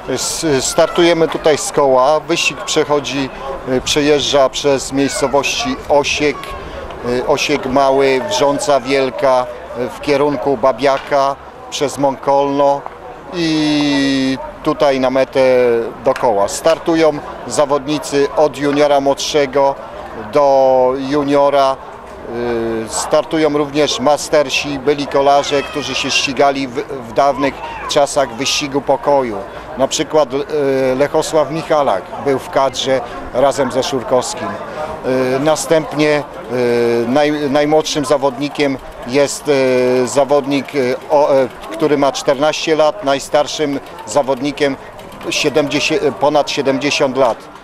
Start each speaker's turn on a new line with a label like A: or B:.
A: Startujemy tutaj z koła. Wyścig przejeżdża przez miejscowości Osiek Mały, Wrząca Wielka, w kierunku Babiaka, przez Mąkolno i tutaj na metę dokoła. Startują zawodnicy od juniora młodszego do juniora. Startują również mastersi, byli kolarze, którzy się ścigali w dawnych czasach wyścigu pokoju. Na przykład Lechosław Michalak był w kadrze razem ze Szurkowskim. Następnie najmłodszym zawodnikiem jest zawodnik, który ma 14 lat, najstarszym zawodnikiem ponad 70 lat.